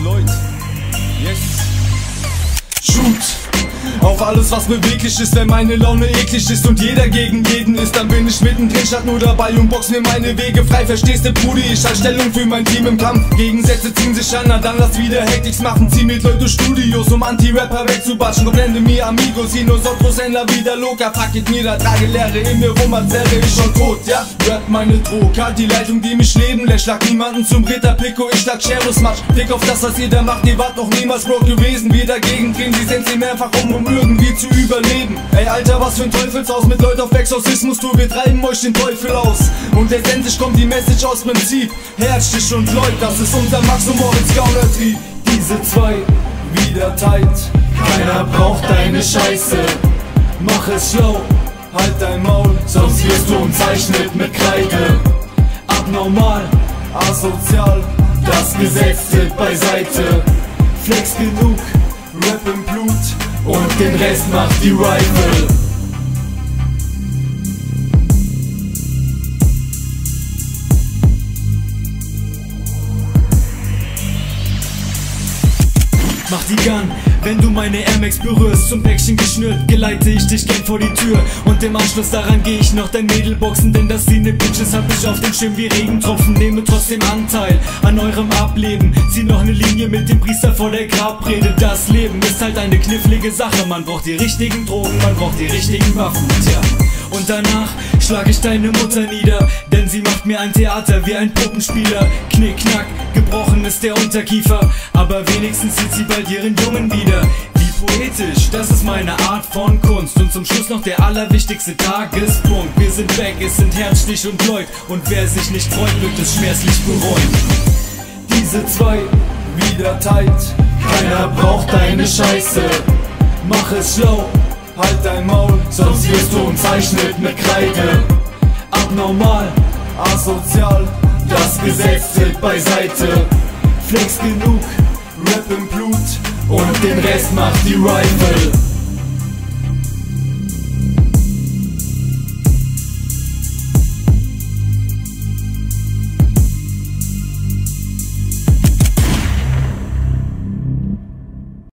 Lloyd. Yes. Shoot auf alles, was beweglich ist, wenn meine Laune eklig ist und jeder gegen jeden ist, dann bin ich mittendrin, statt nur dabei und box mir meine Wege frei. Verstehst du, Brudi, ich halte Stellung für mein Team im Kampf. Gegensätze ziehen sich an, na dann lass wieder Hektiks machen. Zieh mit Leute Studios, um Anti-Rapper wegzubatschen. Comprende mi amigos, y nosotros en la vida loca. Fuck it, mir da trage Leere in mir rum, als wäre ich schon tot, ja. Rap meine Droge, halt die Leitung, die mich leben lässt. Schlag niemanden zum Ritter Pico, ich schlag Sheros Matsch. Fick auf das, was jeder macht, ihr wart noch niemals broke gewesen. Wir dagegen drehen, sie sind sie mehrfach um irgendwie zu überleben. Ey Alter, was für ein Teufelshaus mit Leuten auf Exorzismus, du, wir treiben euch den Teufel aus. Und letztendlich kommt die Message aus Prinzip. Herzstich und Leut, das ist unser Max und Moritz Gaunertrieb. Diese zwei wieder tight, keiner braucht deine Scheiße. Mach es schlau, halt dein Maul, sonst wirst du umzeichnet mit Kreide. Abnormal, asozial, das Gesetz tritt beiseite. Flex genug, Rap im Blut und den Rest macht die Rifle. Mach die Gun, wenn du meine Air Max berührst. Zum Päckchen geschnürt, geleite ich dich gern vor die Tür. Und im Anschluss daran geh ich noch dein Mädel boxen. Denn das sie ne Bitches hab ich auf dem Schirm wie Regentropfen. Nehme trotzdem Anteil an eurem Ableben. Zieh noch ne Linie mit dem Priester vor der Grabrede. Das Leben ist halt eine knifflige Sache. Man braucht die richtigen Drogen, man braucht die richtigen Waffen, tja. Und danach schlag ich deine Mutter nieder, denn sie macht mir ein Theater wie ein Puppenspieler. Knick, knack, gebrochen ist der Unterkiefer, aber wenigstens sieht sie bald ihren Jungen wieder. Wie poetisch, das ist meine Art von Kunst. Und zum Schluss noch der allerwichtigste Tagespunkt. Wir sind weg, es sind Herzstich und Lloyd. Und wer sich nicht freut, wird es schmerzlich bereuen. Diese zwei wieder tight, keiner braucht deine Scheiße. Mach es schlau, halt dein Maul, sonst wirst du umzeichnet mit Kreide. Abnormal, asozial, das Gesetz tritt beiseite. Flex genug, Rap im Blut und den Rest macht die Rifle.